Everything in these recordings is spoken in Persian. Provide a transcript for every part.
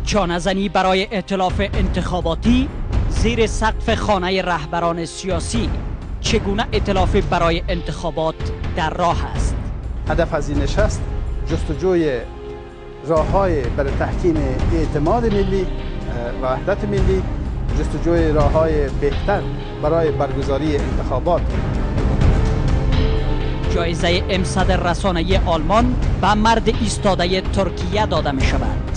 چانه‌زنی برای ائتلاف انتخاباتی زیر سقف خانه رهبران سیاسی. چگونه ائتلاف برای انتخابات در راه است؟ هدف از این نشست جستجوی راه‌های برای تحکیم اعتماد ملی و وحدت ملی، جستجوی راه‌های بهتر برای برگزاری انتخابات. جایزه امصد رسانه‌ای آلمان به مرد ایستاده ترکیه داده می شود.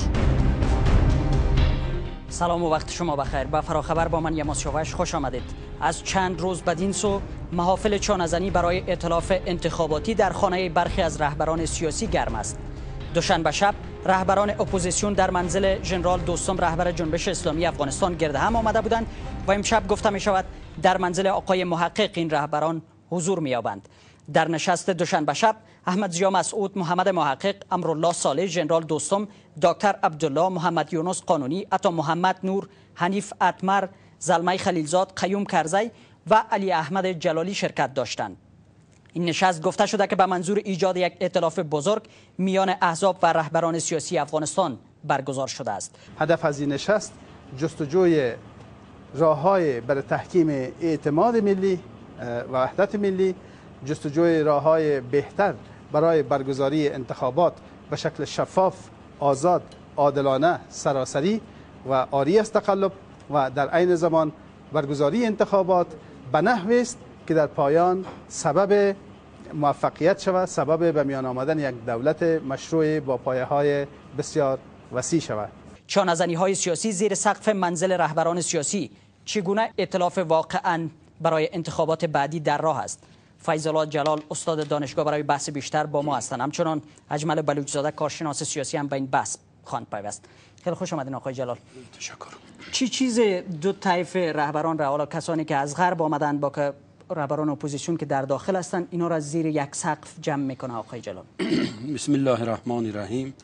سلام و وقت شما بخیر. به فراخبر با من یماسود خوش آمدید. از چند روز بدین سو محافل چانه‌زنی برای ائتلاف انتخاباتی در خانه برخی از رهبران سیاسی گرم است. دوشنبه شب رهبران اپوزیسیون در منزل ژنرال دوستم رهبر جنبش اسلامی افغانستان گرد هم آمده بودند و امشب گفته می شود در منزل آقای محقق این رهبران حضور می یابند. در نشست دوشنبه شب احمد زیا مسعود، محمد محقق، امرالله صالح، ژنرال دوستم، دکتر عبدالله، محمد یونس قانونی، عطا محمد نور، حنیف اتمر، زلمای خلیلزاد، قیوم کرزی و علی احمد جلالی شرکت داشتند. این نشست گفته شده که به منظور ایجاد یک ائتلاف بزرگ میان احزاب و رهبران سیاسی افغانستان برگزار شده است. هدف از این نشست جستجوی راه‌های برای تحکیم اعتماد ملی و وحدت ملی، جستجوی راه‌های بهتر برای برگزاری انتخابات به شکل شفاف، آزاد، عادلانه، سراسری و عاری از تقلب و در عین زمان برگزاری انتخابات به نحوی است که در پایان سبب موفقیت شود، سبب به میان آمدن یک دولت مشروع با پایه‌های بسیار وسیع شود. چانه‌زنی‌های سیاسی زیر سقف منزل رهبران سیاسی. چگونه ائتلاف واقعاً برای انتخابات بعدی در راه است؟ فیض‌الله جلال استاد دانشگاه برای بحث بیشتر با ما هستند. همچنان اجمل بلوچزاده کارشناس سیاسی هم به این بحث خواند پیوست. خیلی خوش آمدین آقای جلال. تشکر. چی چیز دو طیف رهبران را، حالا کسانی که از غرب آمدند با که رهبران اپوزیسیون که در داخل هستند، اینا را زیر یک سقف جمع میکنه آقای جلال؟ بسم الله الرحمن الرحیم.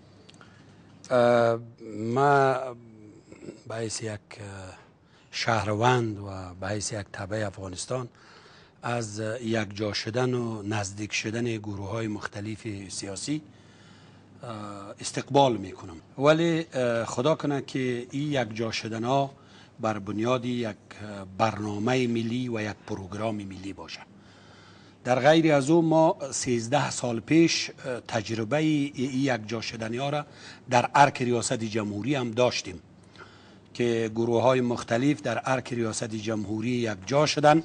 ما به حیث یک شهروند و به حیث یک تبع افغانستان از یک جا شدن و نزدیک شدن گروه های مختلف سیاسی استقبال میکنم، ولی خدا کنه که این یک جا شدن ها بر بنیاد یک برنامه ملی و یک پروگرام ملی باشه. در غیر از او ما 13 سال پیش تجربه این یک جا شدنی ها را در ارک ریاست جمهوری هم داشتیم که گروه های مختلف در ارک ریاست جمهوری یک جا شدن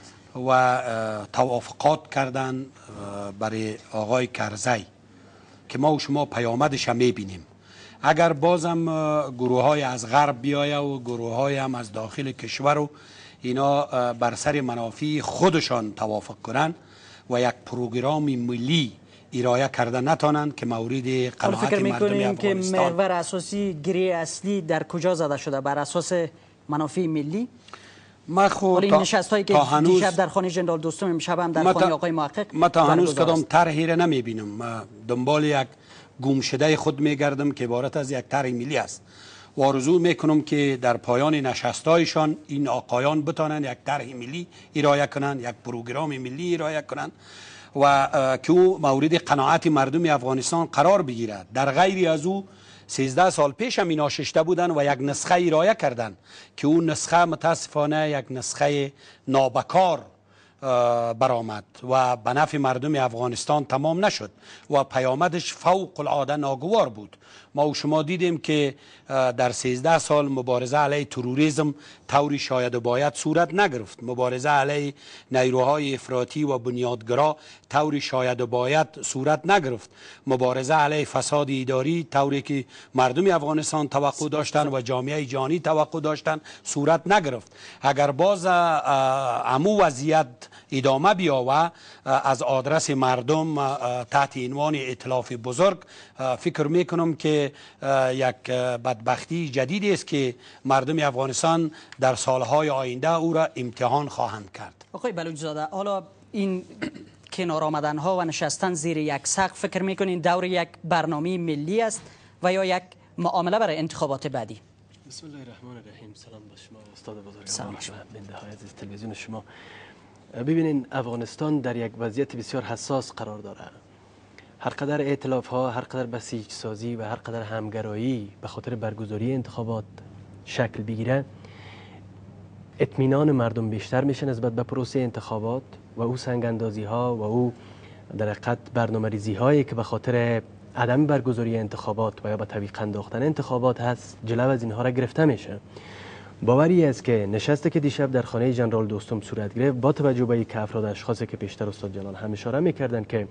و توافقات کردن برای آقای کرزی که ما و شما پیامدش هم میبینیم. اگر بازم گروه های از غرب بیایه و گروه های هم از داخل کشور و اینا بر سر منافع خودشان توافق کنن و یک پروگرام ملی ارائه کرده نتانند که مورد قناعت مردم افغانستان. که محور اساسی گره اصلی در کجا زده شده؟ بر اساس منافع ملی؟ ما خود این نشست هایی که دیشب در خانه ژنرال دوستم، امشب هم در خانه آقای محقق، ما تا هنوز کدام طرحی را نمیبینم. ما دنبال یک گمشده خود میگردم که عبارت از یک طرح ملی است و آرزو میکنم که در پایان نشستایشان این آقایان بتانند یک طرح ملی ارائه کنند، یک پروگرام ملی ارائه کنند و که او مورد قناعت مردم افغانستان قرار بگیرد. در غیر از او 13 سال پیش هم اینا ششته بودن و یک نسخه ارائه کردن که اون نسخه متاسفانه یک نسخه نابکار برآمد و به نفع مردم افغانستان تمام نشد و پیامدش فوق العاده ناگوار بود. ما و شما دیدیم که در 13 سال مبارزه علیه تروریسم طوری شاید و باید صورت نگرفت. مبارزه علیه نیروهای افراطی و بنیادگرا طوری شاید و باید صورت نگرفت. مبارزه علیه فساد اداری طوری که مردم افغانستان توقع داشتند و جامعه جهانی توقع داشتند صورت نگرفت. اگر باز عمو وضعیت ادامه بیاوه از آدرس مردم تحت عنوان ائتلاف بزرگ، فکر میکنم که یک بدبختی جدیدی است که مردم افغانستان در سالهای آینده او را امتحان خواهند کرد. آقای بلوچزاده، حالا این کنار آمدن ها و نشستن زیر یک سقف فکر میکنین دور یک برنامه ملی است و یا یک معامله برای انتخابات بعدی؟ بسم الله الرحمن الرحیم. سلام با شما استاد بزرگوار و بنده های عزیز تلویزیون شما. ببینین افغانستان در یک وضعیت بسیار حساس قرار داره هر قدر ائتلاف ها، هر قدر بسیج سازی و هر قدر همگرایی به خاطر برگزاری انتخابات شکل بگیره، اطمینان مردم بیشتر میشه نسبت به پروسه انتخابات و او سنگ اندازی ها و او در حقیقت برنامه‌ریزی هایی که به خاطر عدم برگزاری انتخابات و یا به تعویق انداختن انتخابات هست جلو از اینها را گرفته میشه. باوری است که نشستی که دیشب در خانه جنرال دوستم صورت گرفت با توجه به اینکه افراد اشخاصی که پیشتر استاد جلال هم اشاره میکردن که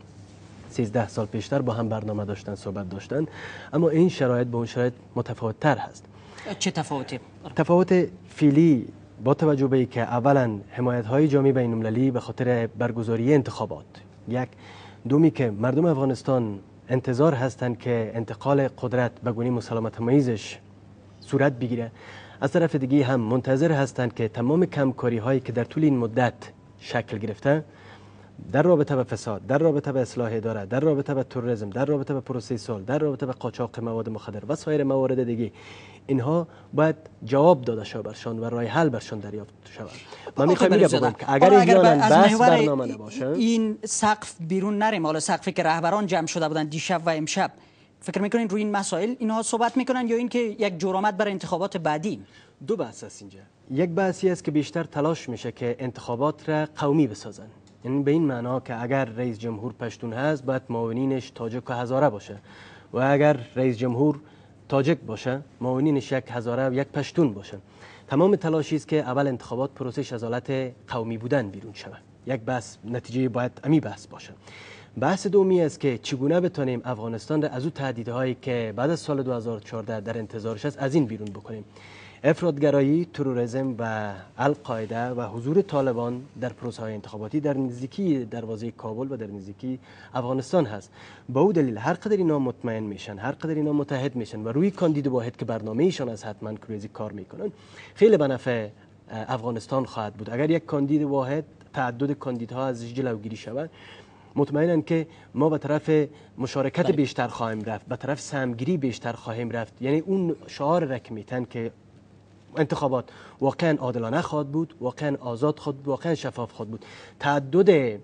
13 سال پیشتر با هم برنامه داشتن، صحبت داشتن، اما این شرایط با اون شرایط متفاوت تر هست. چه تفاوتی؟ تفاوت فعلی با توجه به اینکه اولا حمایت های جامعه بین المللی به خاطر برگزاری انتخابات، یک دومی که مردم افغانستان انتظار هستند که انتقال قدرت به گونه مسالمت آمیزش صورت بگیره، از طرف دیگه هم منتظر هستند که تمام کمکاری هایی که در طول این مدت شکل گرفته در رابطه به فساد، در رابطه به اصلاح اداره، در رابطه به تروریسم، در رابطه به پروسه صلح، در رابطه به قاچاق مواد مخدر و سایر موارد دیگه، اینها باید جواب داده شود برشان و راه حل برشان دریافت شود. من میخوام بگم که اگر از محور برنامه نباشه، این سقف بیرون نریم، حالا سقفی که رهبران جمع شده بودن دیشب و امشب، فکر میکنین روی این مسائل اینها صحبت میکنن یا اینکه یک جرأت برای انتخابات بعدی؟ دو بحث است اینجا. یک بحثی است که بیشتر تلاش میشه که انتخابات را قومی بسازن، یعنی به این معنا که اگر رئیس جمهور پشتون هست باید معاونینش تاجک و هزاره باشه و اگر رئیس جمهور تاجک باشه معاونینش یک هزاره و یک پشتون باشه. تمام تلاشی است که اول انتخابات پروسش از حالت قومی بودن بیرون شود. یک بحث، نتیجه باید امی بحث باشه. بحث دومی است که چگونه بتونیم افغانستان را از او تهدیدهایی که بعد از سال 2014 در انتظارش است از این بیرون بکنیم. افراطگرایی، تروریسم و القاعده و حضور طالبان در پروسه های انتخاباتی در نزدیکی دروازه کابل و در نزدیکی افغانستان هست. با او دلیل هر قدر اینا مطمئن میشن، هر قدر اینا متحد میشن و روی کاندید واحد که برنامه ایشان از حتما کریزی کار میکنن، خیلی به نفع افغانستان خواهد بود. اگر یک کاندید واحد تعدد کاندیدها از جلوگیری شود، مطمئنن که ما به طرف مشارکت بیشتر خواهیم رفت، به طرف سهمگیری بیشتر خواهیم رفت. یعنی اون شعار را که میتن که انتخابات واقعا عادلانه خواهد بود، واقعا آزاد خواهد بود، واقعا شفاف خواهد بود. تعدد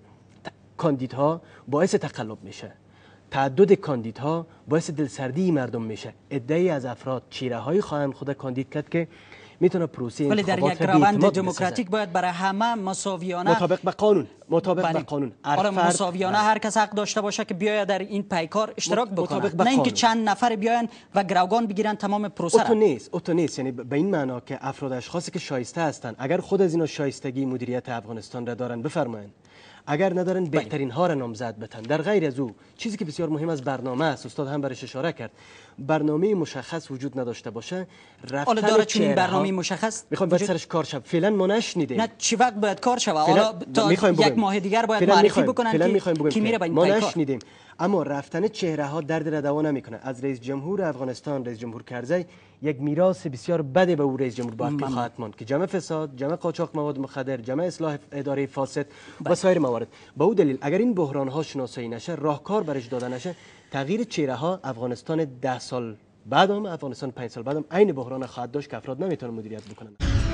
کاندیدها باعث تقلب میشه، تعدد کاندیدها باعث دلسردی مردم میشه. عده‌ای از افراد چهره‌هایی خواهند خود کاندید کرد که میتونه پروسه ولی در یک روند دموکراتیک باید برای همه مساویانه، مطابق به قانون، مطابق به قانون، حالا مساویانه هر کس حق داشته باشه که بیاید در این پیکار اشتراک بکنه، نه اینکه چند نفر بیاین و گروگان بگیرن تمام پروسه را. اوتو نیست، یعنی به این معنا که افراد اشخاصی که شایسته هستند، اگر خود از اینا شایستگی مدیریت افغانستان را دارن بفرمایند، اگر ندارن بهترین ها را نامزد بتن. در غیر از او چیزی که بسیار مهم از برنامه است، استاد هم برش اشاره کرد، برنامه مشخص وجود نداشته باشه. حالا داره چون این برنامه مشخص میخوام باید سرش کار شد. فعلا ما نشنیدیم. نه چی وقت باید کار شود؟ حالا تا یک ماه دیگر باید معرفی بکنن که میره به این ما نشنیدیم. اما رفتن چهره ها درد را دوا نمیکنه. از رئیس جمهور افغانستان، رئیس جمهور کرزی، یک میراث بسیار بده به او رئیس جمهور باقی خواهد ماند که جمع فساد، جمع قاچاق مواد مخدر، جمع اصلاح اداره فاسد و سایر موارد. با او دلیل اگر این بحران ها شناسایی نشه، راهکار برش داده نشه، تغییر چهره ها افغانستان 10 سال بعدم، افغانستان 5 سال بعدم عین بحران خواهد داشت که افراد نمیتونن مدیریت بکنن.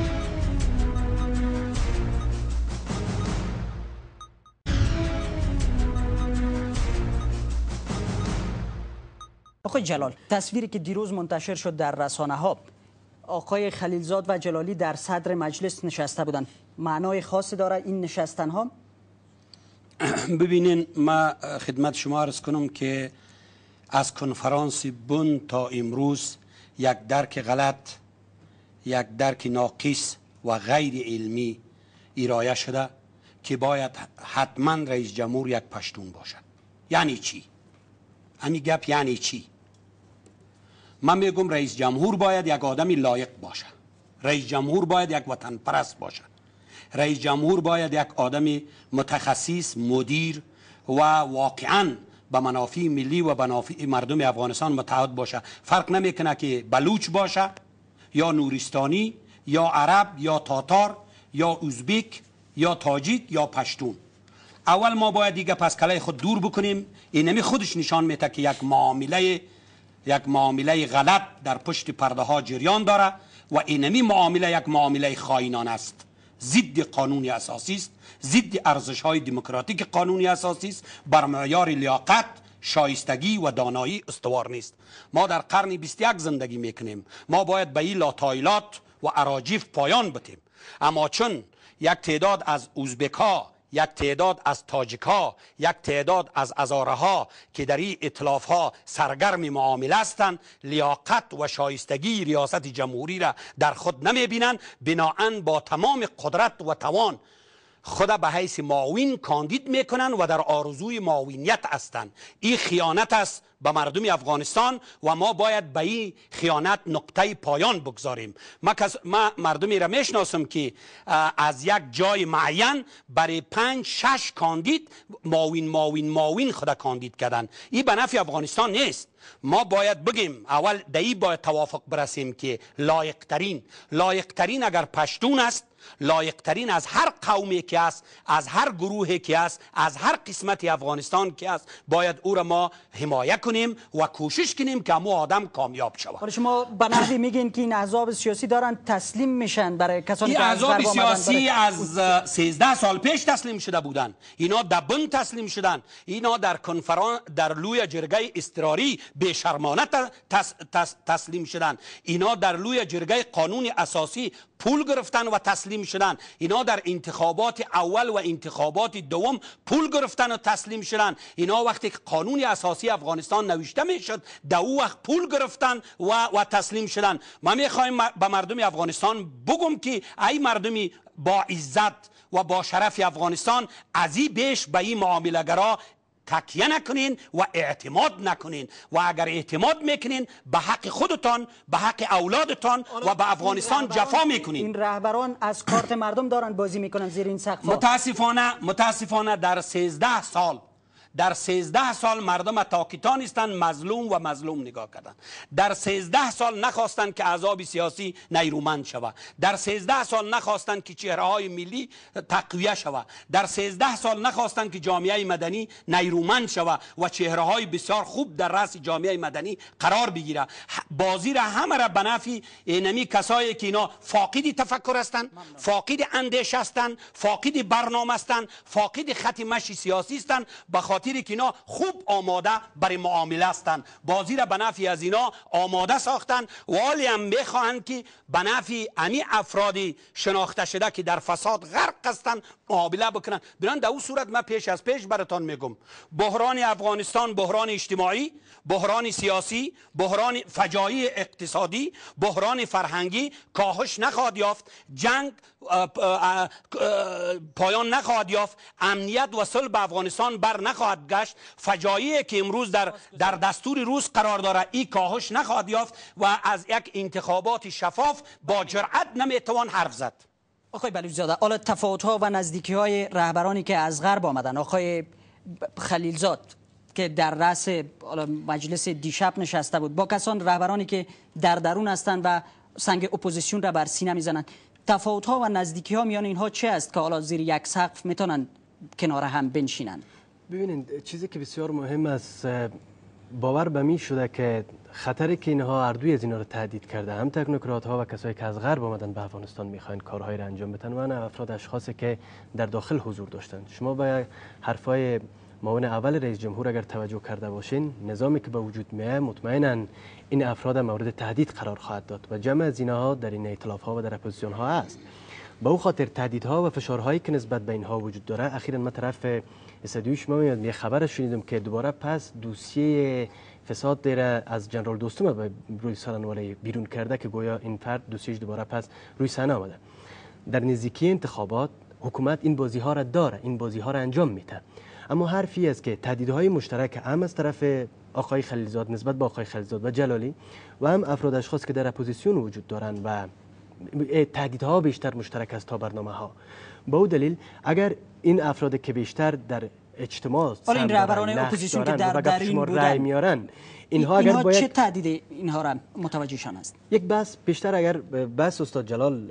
آقای جلال، تصویری که دیروز منتشر شد در رسانه ها، آقای خلیلزاد و جلالی در صدر مجلس نشسته بودند، معنای خاصی داره این نشستن ها؟ ببینین، ما خدمت شما عرض کنم که از کنفرانس بن تا امروز یک درک غلط، یک درک ناقص و غیر علمی ارائه شده که باید حتما رئیس جمهور یک پشتون باشد. یعنی چی؟ همین گپ یعنی چی؟ من میگم رئیس جمهور باید یک آدمی لایق باشه، رئیس جمهور باید یک وطن پرست باشه، رئیس جمهور باید یک آدمی متخصص، مدیر و واقعاً به منافع ملی و به منافع مردم افغانستان متحد باشه. فرق نمیکنه که بلوچ باشه یا نورستانی یا عرب یا تاتار یا ازبک یا تاجیک یا پشتون. اول ما باید دیگه پس کلای خود دور بکنیم. اینمی خودش نشان میده که یک معامله غلط در پشت پرده ها جریان داره و اینمی معامله یک معامله خائنانه است، ضد قانون اساسی است، ضد ارزش های دموکراتیک قانونی اساسی است، بر معیار لیاقت، شایستگی و دانایی استوار نیست. ما در قرن 21 زندگی میکنیم. ما باید به این لاتایلات و اراجیف پایان بدیم. اما چون یک تعداد از ازبک‌ها، یک تعداد از تاجک‌ها، یک تعداد از هزاره‌ها که در این ائتلاف‌ها سرگرم معامله هستند، لیاقت و شایستگی ریاست جمهوری را در خود نمی‌بینند، بناهن با تمام قدرت و توان خود به حیث معاون کاندید میکنن و در آرزوی معاونیت هستند. این خیانت است به مردم افغانستان و ما باید به این خیانت نقطه پایان بگذاریم. ما مردمی را میشناسم که از یک جای معین برای 5-6 کاندید معاون خود کاندید کردن. این به نفع افغانستان نیست. ما باید بگیم اول دایی باید توافق برسیم که لایقترین اگر پشتون است، لایقترین از هر قومی که است، از هر گروهی که است، از هر قسمت افغانستان که است، باید او را ما حمایت کنیم و کوشش کنیم که مو آدم کامیاب شود. شما به نحوی میگین که این احزاب سیاسی دارن تسلیم میشن برای کسانی که از احزاب سیاسی از 13 سال پیش تسلیم شده بودن. اینا در بن تسلیم شدن. اینا در لوی جرگه اضطراری بی‌شرمانه تسلیم شدن. اینا در لوی جرگه قانون اساسی پول گرفتن و تسلیم شدن. اینا در انتخابات اول و انتخابات دوم پول گرفتن و تسلیم شدن. اینا وقتی که قانون اساسی افغانستان نوشته میشد در او وقت پول گرفتن و تسلیم شدن. ما میخوایم به مردم افغانستان بگم که ای مردمی با عزت و با شرف افغانستان، از این بیش به این معامله‌گرا تکیه نکنین و اعتماد نکنین و اگر اعتماد میکنین به حق خودتان، به حق اولادتان و به افغانستان جفا میکنین. این رهبران از کارت مردم دارن بازی میکنن زیر این سقف. متاسفانه در 13 سال مردم تاکیتان هستند مظلوم و مظلوم نگاه کردن. در 13 سال نخواستند که احزاب سیاسی نیرومند شود. در 13 سال نخواستند که چهره های ملی تقویه شود. در 13 سال نخواستند که جامعه مدنی نیرومند شود و چهره های بسیار خوب در رأس جامعه مدنی قرار بگیره. بازی را همه را به نفع اینمی کسایی که اینا فاقد تفکر هستند، فاقد اندیشه هستند، فاقد برنامه هستند، فاقد خط مشی سیاسی هستند، به خاطر که اینا خوب آماده برای معامله هستند. بازی را به نفع از اینا آماده ساختن و حالی هم میخواهند که به نفع امی افرادی شناخته شده که در فساد غرق هستند معامله بکنن. بران در اون صورت من پیش براتان میگم بحران افغانستان بحران اجتماعی، بحران سیاسی، بحران فجایع اقتصادی، بحران فرهنگی کاهش نخواهد یافت، جنگ پایان نخواهد یافت، امنیت و صلح به افغانستان بر نخواهد گشت، فجایعی که امروز در دستور روز قرار داره این کاهش نخواهد یافت و از یک انتخابات شفاف با جرأت نمیتوان حرف زد. آقای بلوچ‌زاده، حالا تفاوت‌ها و نزدیکی‌های رهبرانی که از غرب آمدن، آقای خلیلزاد که در رأس مجلس دیشب نشسته بود با کسان رهبرانی که در درون هستند و سنگ اپوزیسیون را بر سینه میزنند، تفاوت‌ها و نزدیکی‌ها میان اینها چه است که حالا زیر یک سقف میتونن کنار هم بنشینن؟ ببینید چیزی که بسیار مهم است باور به می شده که خطری که اینها هر دوی از اینا رو تهدید کرده، هم تکنوکرات ها و کسایی که از غرب آمدن به افغانستان میخواین کارهایی را انجام بدن و نه افراد اشخاصی که در داخل حضور داشتند. شما به حرفای معاون اول رئیس جمهور اگر توجه کرده باشین، نظامی که به وجود میاد مطمئنا این افراد مورد تهدید قرار خواهد داد و جمع از اینها در این ائتلاف ها و در اپوزیسیون ها است. با او خاطر تهدیدها و فشارهایی که نسبت به اینها وجود داره، اخیراً من طرف استادیوش میاد یه خبر شنیدم که دوباره پس دوسیه فساد دیره از جنرال دوستم به روی سالنواره بیرون کرده که گویا این فرد دوسیش دوباره پس روی صحنه آمده. در نزدیکی انتخابات حکومت این بازی ها را داره، این بازی ها را انجام میده. اما حرفی است که تهدیدهای مشترک هم از طرف آقای خلیلزاد نسبت به آقای خلیلزاد و جلالی و هم افراد اشخاص که در اپوزیسیون وجود دارند و تهدیدها بیشتر مشترک است تا برنامه ها. با او دلیل اگر این افراد که بیشتر در اجتماع این رهبران اپوزیسیون که در این رای میارن، اینها باید چه تهدید اینها را متوجهشان است؟ یک بس بیشتر اگر بس استاد جلال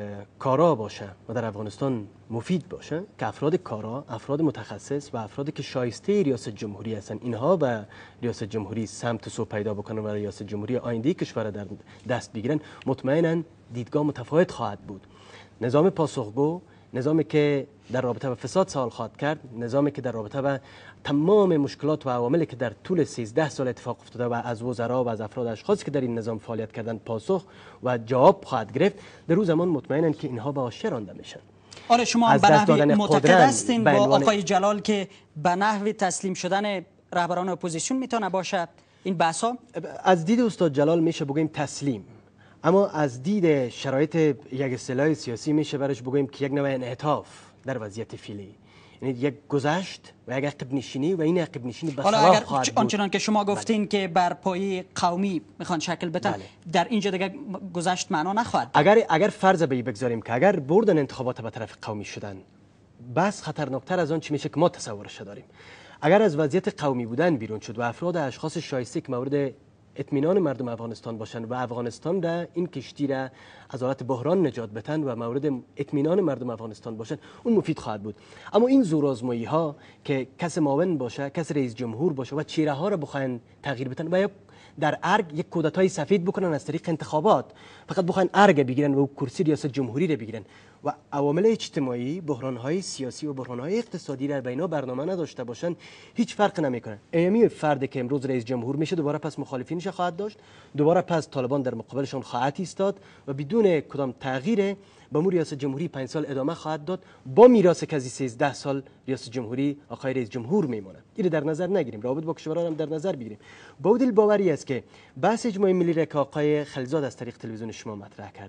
کارا باشه و در افغانستان مفید باشه که افراد کارا، افراد متخصص و افرادی که شایسته ریاست جمهوری هستن اینها به ریاست جمهوری سمت سو پیدا بکنن و ریاست جمهوری آینده کشور در دست بگیرن، مطمئنا دیدگاه متفاوت خواهد بود. نظام پاسخگو، نظامی که در رابطه با فساد سوال خواهد کرد، نظامی که در رابطه با تمام مشکلات و عواملی که در طول 13 سال اتفاق افتاده و از وزرا و از افراد اشخاصی که در این نظام فعالیت کردن پاسخ و جواب خواهد گرفت. در روز زمان مطمئنن که اینها به آشکار رانده میشن. آره شما هم به نحوی معتقد هستین با آقای جلال که به نحوی تسلیم شدن رهبران اپوزیسیون میتونه باشه این بحثا؟ از دید استاد جلال میشه بگیم تسلیم، اما از دید شرایط یک اصطلاح سیاسی میشه برش بگوییم که یک نوع انعطاف در وضعیت فعلی، یعنی یک گذشت و یک عقب نشینی و این عقب نشینی به صلاح خواهد بود. آنچنان که شما گفتین که بر پایه قومی میخوان شکل بدن، در اینجا دیگه گذشت معنا نخواهد. اگر فرض به بگذاریم که اگر بردن انتخابات به طرف قومی شدن، بس خطرناکتر از آن چی میشه که ما تصورش داریم. اگر از وضعیت قومی بودن بیرون شد و افراد اشخاص شایسته که مورد اطمینان مردم افغانستان باشند و افغانستان را این کشتی را از حالت بحران نجات بدن و مورد اطمینان مردم افغانستان باشند، اون مفید خواهد بود. اما این زورآزمایی ها که کس معاون باشه، کس رئیس جمهور باشه و چهره ها را بخواین تغییر بدن و در ارگ یک کودتای سفید بکنن از طریق انتخابات، فقط بخواین ارگ بگیرن و کرسی ریاست جمهوری را بگیرن و عوامل اجتماعی، بحران‌های سیاسی و بحران‌های اقتصادی را بینا برنامه نداشته باشن، هیچ فرق نمیکنه. ایمی فردی که امروز رئیس جمهور میشه دوباره پس مخالفینش خواهد داشت، دوباره پس طالبان در مقابلشون خواهد ایستاد و بدون کدام تغییر با ریاست جمهوری 5 سال ادامه خواهد داد با میراث که از 13 سال ریاست جمهوری آقای رئیس جمهور میمونه. این در نظر نگیریم، رابط با کشورها هم در نظر بگیریم. با دل باوری است که بحث اجماع ملی را که آقای خلیلزاد از طریق تلویزیون شما مطرح کرد،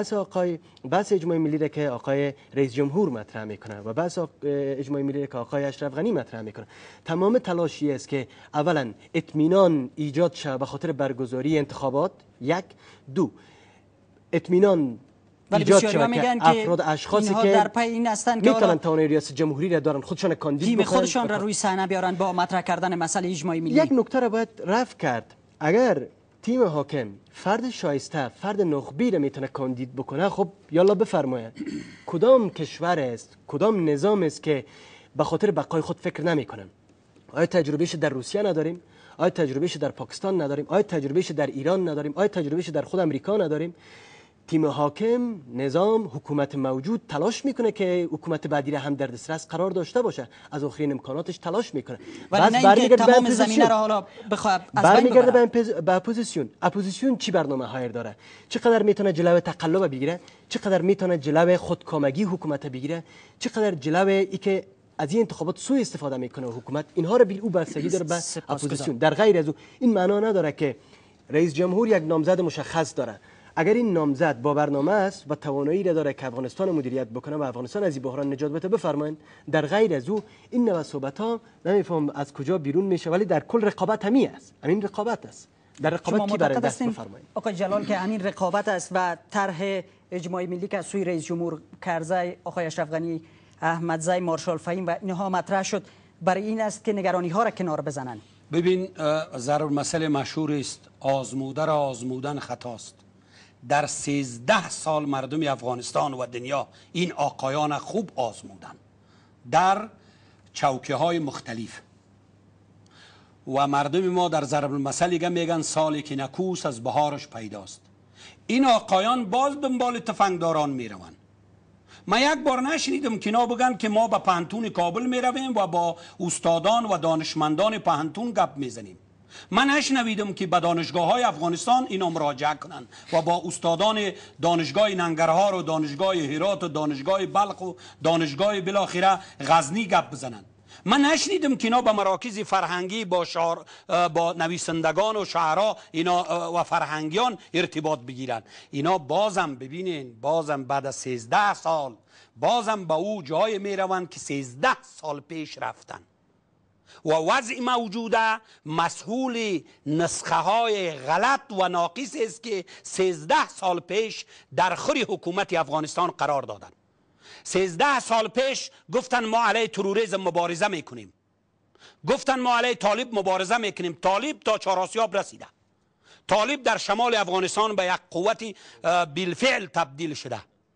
بحث اجماع ملی را که آقای رئیس جمهور مطرح میکنه و بحث اجماع ملی را که آقای اشرف غنی مطرح میکنه، تمام تلاشی است که اولا اطمینان ایجاد شه به خاطر برگزاری انتخابات، یک، دو اطمینان ایجاد شده که افراد اشخاصی که در پای این هستند که میتونن توانایی ریاست جمهوری را دارن خودشان کاندید بکنن، خودشان را روی صحنه بیارن با مطرح کردن مسئله اجماع ملی. یک نکته را باید رفع کرد. اگر تیم حاکم فرد شایسته، فرد نخبی را میتونه کاندید بکنه، خب یالا بفرمایید. کدام کشور است، کدام نظام است که به خاطر بقای خود فکر نمیکنن؟ آیا تجربهش در روسیه نداریم؟ آیا تجربهش در پاکستان نداریم؟ آیا تجربهش در ایران نداریم؟ آیا تجربهش در خود امریکا نداریم؟ تیم حاکم، نظام، حکومت موجود تلاش میکنه که حکومت بعدی را هم در دسترس قرار داشته باشه، از آخرین امکاناتش تلاش میکنه. ولی نه اینکه تمام زمینه را حالا بخواد از بین ببره. به اپوزیسیون چی برنامه هایر داره؟ چقدر میتونه جلوی تقلب بگیره؟ چقدر میتونه جلوی خودکامگی حکومت بگیره؟ چقدر جلوی ای که از این انتخابات سوء استفاده میکنه حکومت؟ اینها رو او بستگی داره به اپوزیسیون. در غیر از این معنا نداره که رئیس جمهور یک نامزد مشخص داره. اگر این نامزد با برنامه است و توانایی را داره که افغانستان مدیریت بکنه و افغانستان از این بحران نجات بده، بفرمایید. در غیر از او این نوع صحبت‌ها نمیفهم از کجا بیرون میشه، ولی در کل رقابت همی است. همین رقابت است. در رقابت کی برنده است؟ بفرمایید. آقای جلال که همین رقابت است و طرح اجماع ملی که از سوی رئیس جمهور کرزی، آقای اشرف غنی، احمد زی، مارشال فهیم و اینها مطرح شد، برای این است که نگرانی ها را کنار بزنند. ببین، ضرب مسئله مشهور است، آزموده را آزمودن خطاست. در 13 سال مردم افغانستان و دنیا این آقایان خوب آزمودن در چوکه های مختلف و مردم ما در ضرب المثل میگن سالی که نکوس از بهارش پیداست. این آقایان باز دنبال تفنگداران میروند. من یک بار نشنیدم که اینا بگن که ما به پهنتون کابل میرویم و با استادان و دانشمندان پهنتون گپ میزنیم. من نشنیدم که به دانشگاه های افغانستان اینا مراجعه کنن و با استادان دانشگاه ننگرهار و دانشگاه هرات و دانشگاه بلخ و دانشگاه بالاخره غزنی گپ بزنن. من نشنیدم که اینا به مراکز فرهنگی با نویسندگان و شاعرها اینا و فرهنگیان ارتباط بگیرن. اینا بازم ببینین، بازم بعد از 13 سال بازم به او جای میروند که 13 سال پیش رفتن و وضع موجوده مسئول نسخه های غلط و ناقص است که 13 سال پیش در خور حکومت افغانستان قرار دادن. 13 سال پیش گفتن ما علیه تروریسم مبارزه میکنیم، گفتن ما علیه طالب مبارزه میکنیم. طالب تا چهارآسیاب رسیده، طالب در شمال افغانستان به یک قوت بالفعل تبدیل شده.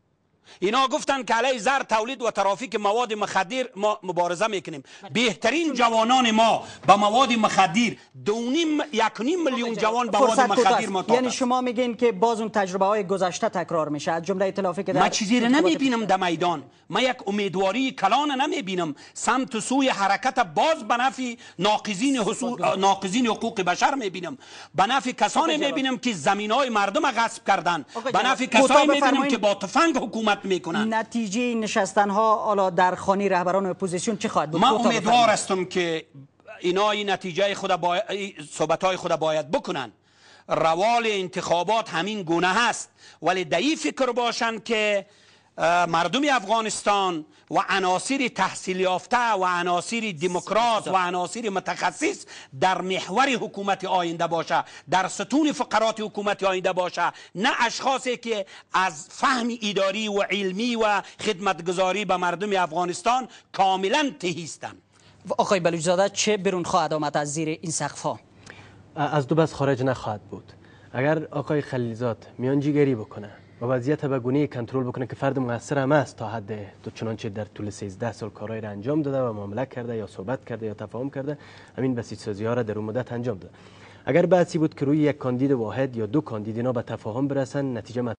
اینا گفتن که علیه زر تولید و ترافیک مواد مخدر ما مبارزه میکنیم. بهترین جوانان ما به مواد مخدر 1.5 میلیون جوان به مواد مخدر معتاد. یعنی شما میگین که باز اون تجربه های گذشته تکرار میشه، از جمله ائتلافی که ما چیزی را نمیبینم در میدان. ما یک امیدواری کلان نمیبینم سمت سوی حرکت باز به نفع ناقضین حقوق بشر میبینم، به نفع کسانی میبینم که زمینهای مردم غصب کردن، به نفع کسانی میبینم که با تفنگ حکومت میکنن. نتیجه نشستن ها حالا در خانه رهبران اپوزیسیون چه خواهد بود؟ من امیدوار هستم که اینا این نتیجه صحبت‌های خود باید بکنن. روال انتخابات همین گونه هست، ولی دایی فکر باشن که مردم افغانستان و عناصر تحصیل یافته و عناصر دموکرات و عناصر متخصص در محور حکومت آینده باشه، در ستون فقرات حکومت آینده باشه، نه اشخاصی که از فهم اداری و علمی و خدمتگزاری به مردم افغانستان کاملا تهیستند. آقای بلوچزاده چه بیرون خواهد آمد از زیر این سقف ها؟ از دو بس خارج نخواهد بود. اگر آقای خلیلزاد میانجیگری بکنه و وضعیت به گونه‌ای کنترل بکنه که فرد مؤثر هم است تا حد چنانچه در طول 13 سال کارهای را انجام داده و معامله کرده یا صحبت کرده یا تفاهم کرده، همین بسیج‌سازی ها را در اون مدت انجام داده. اگر بحثی بود که روی یک کاندید واحد یا دو کاندید اینا به تفاهم برسن، نتیجه